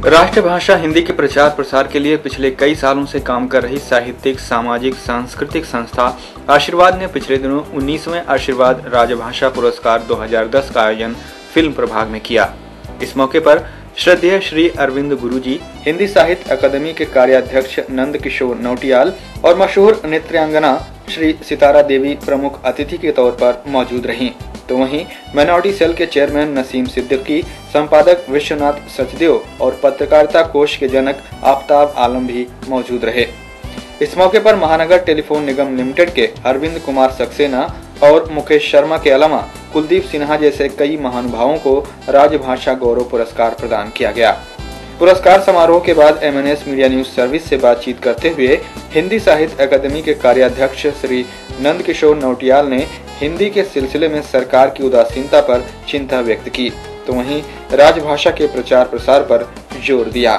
राष्ट्रभाषा हिंदी के प्रचार प्रसार के लिए पिछले कई सालों से काम कर रही साहित्यिक, सामाजिक, सांस्कृतिक संस्था आशीर्वाद ने पिछले दिनों 19वें आशीर्वाद राजभाषा पुरस्कार 2010 का आयोजन फिल्म प्रभाग में किया। इस मौके पर श्रद्धेय श्री अरविंद गुरुजी, हिंदी साहित्य अकादमी के कार्याध्यक्ष नंद किशोर नौटियाल और मशहूर नृत्यांगना श्री सितारा देवी प्रमुख अतिथि के तौर पर मौजूद रहीं। तो वहीं माइनॉरिटी सेल के चेयरमैन नसीम सिद्दीकी, संपादक विश्वनाथ सचदेव और पत्रकारिता कोष के जनक आफ्ताब आलम भी मौजूद रहे। इस मौके पर महानगर टेलीफोन निगम लिमिटेड के अरविंद कुमार सक्सेना और मुकेश शर्मा के अलावा कुलदीप सिन्हा जैसे कई महानुभावों को राजभाषा गौरव पुरस्कार प्रदान किया गया। पुरस्कार समारोह के बाद MNS मीडिया न्यूज सर्विस से बातचीत करते हुए हिंदी साहित्य अकादमी के कार्याध्यक्ष श्री नंद किशोर नौटियाल ने हिंदी के सिलसिले में सरकार की उदासीनता पर चिंता व्यक्त की, तो वहीं राजभाषा के प्रचार प्रसार पर जोर दिया।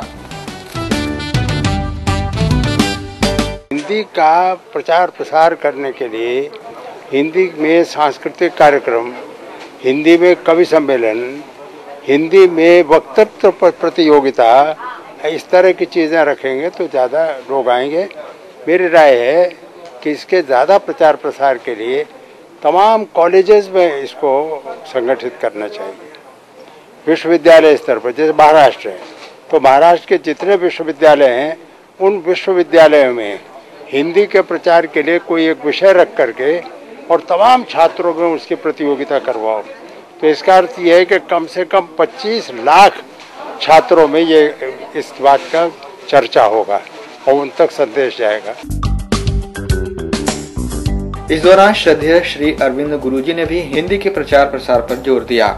हिंदी का प्रचार प्रसार करने के लिए हिंदी में सांस्कृतिक कार्यक्रम, हिंदी में कवि सम्मेलन, हिंदी में वक्तृत्व प्रतियोगिता, इस तरह की चीज़ें रखेंगे तो ज़्यादा लोग आएंगे। मेरी राय है कि इसके ज़्यादा प्रचार प्रसार के लिए तमाम कॉलेजेस में इसको संगठित करना चाहिए। विश्वविद्यालय स्तर पर, जैसे महाराष्ट्र है तो महाराष्ट्र के जितने विश्वविद्यालय हैं उन विश्वविद्यालयों में हिंदी के प्रचार के लिए कोई एक विषय रख करके और तमाम छात्रों में उसकी प्रतियोगिता करवाओ। तो इसका अर्थ ये है कि कम से कम 25 लाख छात्रों में ये इस बात का चर्चा होगा और उन तक संदेश जाएगा। इस दौरान श्रद्धेय श्री अरविंद गुरुजी ने भी हिंदी के प्रचार प्रसार पर जोर दिया।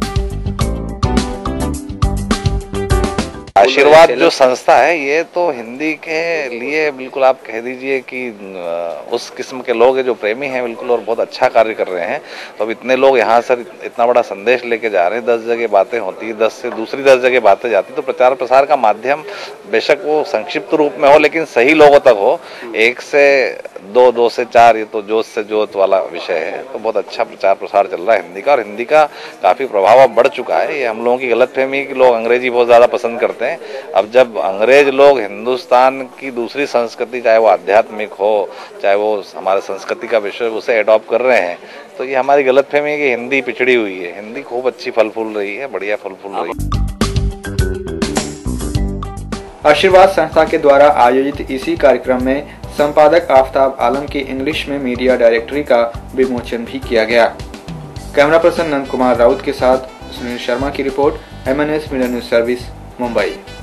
आशीर्वाद जो संस्था है ये तो हिंदी के लिए बिल्कुल आप कह दीजिए कि उस किस्म के लोग हैं जो प्रेमी हैं बिल्कुल और बहुत अच्छा कार्य कर रहे हैं। तो अब इतने लोग यहाँ से इतना बड़ा संदेश लेके जा रहे हैं, 10 जगह बातें होती है, 10 से दूसरी 10 जगह बातें जाती, तो प्रचार प्रसार का माध्यम बेशक वो संक्षिप्त रूप में हो लेकिन सही लोगों तक हो। 1 से 2, 2 से 4 ये तो जोत से जोत वाला विषय है। तो बहुत अच्छा प्रचार प्रसार चल रहा है हिंदी का, और हिंदी का काफी प्रभाव अब बढ़ चुका है। ये हम लोगों की गलतफहमी है कि लोग अंग्रेजी बहुत ज्यादा पसंद करते हैं। अब जब अंग्रेज लोग हिंदुस्तान की दूसरी संस्कृति, चाहे वो आध्यात्मिक हो चाहे वो हमारे संस्कृति का विषय, उसे अडॉप्ट कर रहे हैं, तो ये हमारी गलतफहमी है कि हिंदी पिछड़ी हुई है। हिंदी खूब अच्छी फल फूल रही है, बढ़िया फल फूल रही है। आशीर्वाद संस्था के द्वारा आयोजित इसी कार्यक्रम में संपादक आफ्ताब आलम की इंग्लिश में मीडिया डायरेक्टरी का विमोचन भी किया गया। कैमरा पर्सन नंद कुमार राउत के साथ सुनील शर्मा की report, MNS media news service, Mumbai.